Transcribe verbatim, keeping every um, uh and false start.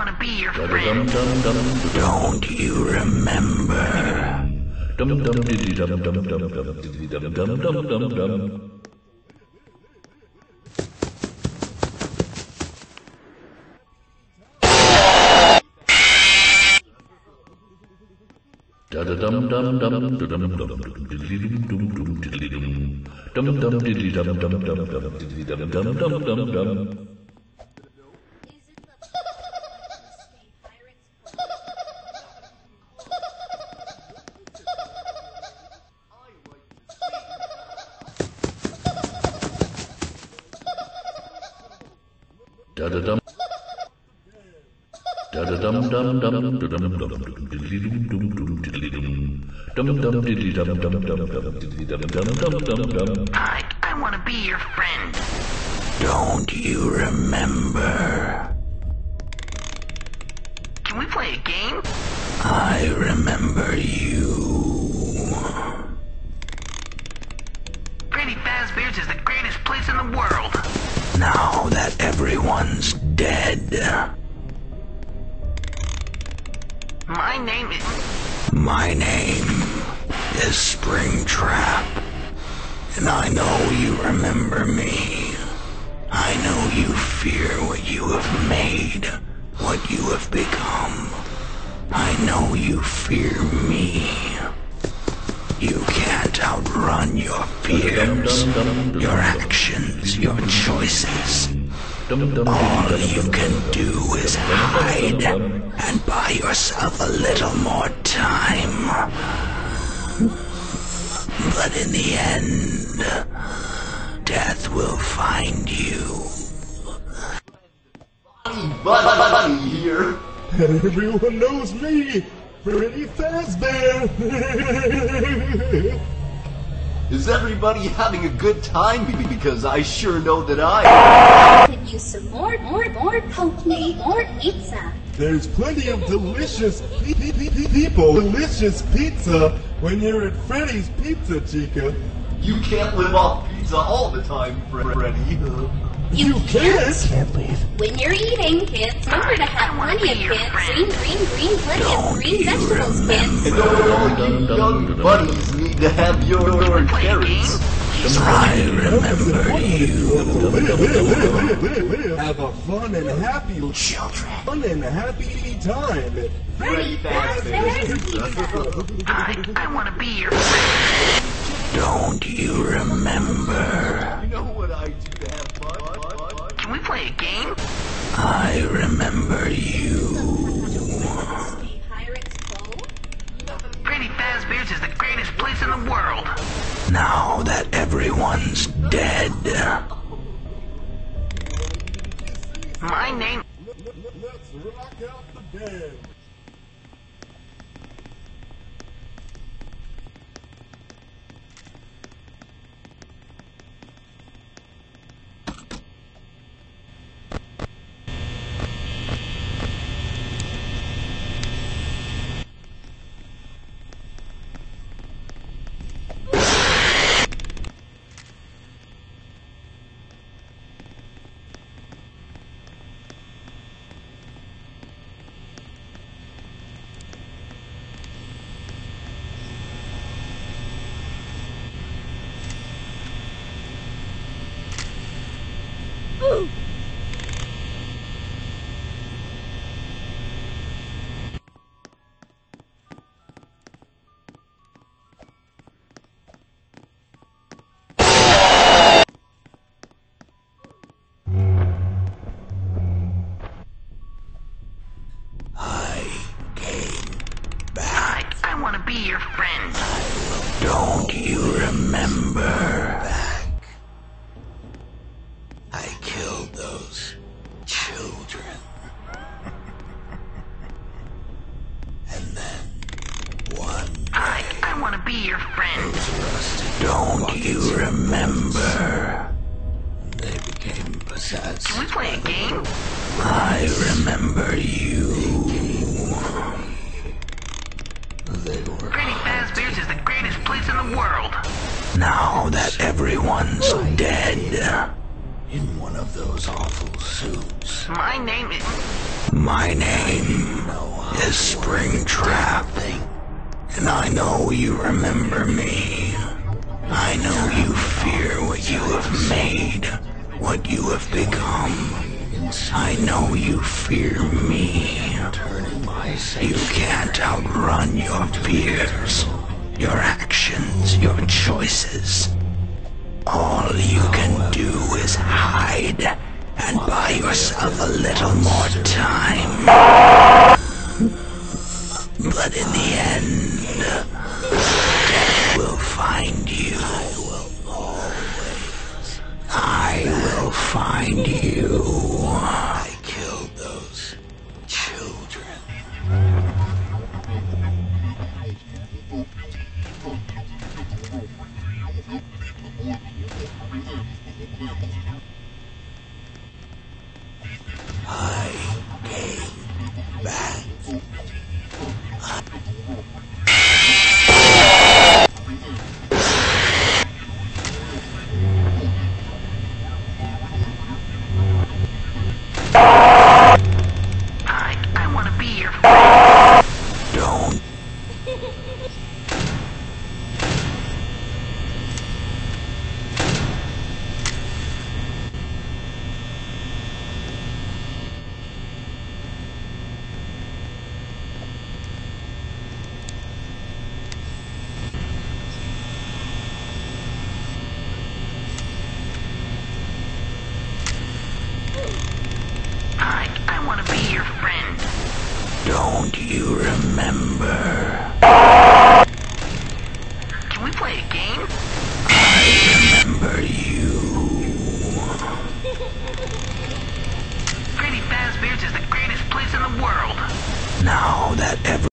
want to be your friend. Don't you remember? I, I want to be your friend. Don't you remember? Can we play a game? I remember you. Freddy Fazbear's is the greatest place in the world. Now that everyone's dead. My name is... My name is Springtrap. And I know you remember me. I know you fear what you have made, what you have become. I know you fear me. You can't outrun your fears, your actions, your choices. All you can do is hide and buy yourself a little more time. But in the end, death will find you. Bunny here. And everyone knows me, Freddy Fazbear. Is everybody having a good time? Because I sure know that I... Could use some more, more, more poke, more pizza. There's plenty of delicious pe pe pe pe people, delicious pizza when you're at Freddy's Pizza, Chica. You can't live off pizza all the time, Freddy. You can't? Can't leave. When you're eating, kids, remember to have plenty of kids. Green, green, green, plenty of green vegetables, kids. And all you young bunnies need to have your, your carrots. I remember you. Have a fun and happy Children. fun and happy time. Freddy Fazbear. I, I want to be your friend. Don't you remember? You know what I do to have fun? Can we play a game? I remember you. Pirates Cove? Freddy Fazbear's is the greatest place in the world. Now that everyone's dead. My name... Let's rock out the band. I want to be your friend. Don't you remember? Back. I killed those children. And then one I, I want to be your friend. Don't you remember? They became possessed. Can we play a game? I remember you. They were Freddy Fazbear's is the greatest place in the world. now that everyone's dead. In one of those awful suits. My name is... My name is Springtrap, and I know you remember me. I know you fear what you have made, what you have become. I know you fear me. You can't outrun your fears, your actions, your choices. All you can do is hide and buy yourself a little more time. But in the end, death will find you. I will find you. I killed those children. I came back. I, I want to be your friend. Don't. I, I want to be your friend. Don't you remember? Can we play a game? I remember you. Freddy Fazbear's is the greatest place in the world. Now that every